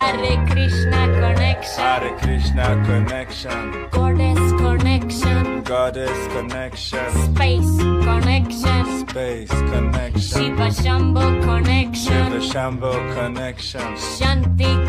Hare Krishna connection, Hare Krishna connection, goddess connection, Goddess connection, space connection, Space connection, Shiva Shambu connection, Shiva Shambu connection, Shanti